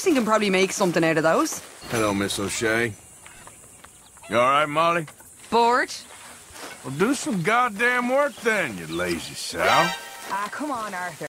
Mason can probably make something out of those. Hello, Miss O'Shea. You all right, Molly? Bored? Well, do some goddamn work then, you lazy sow. Ah, come on, Arthur.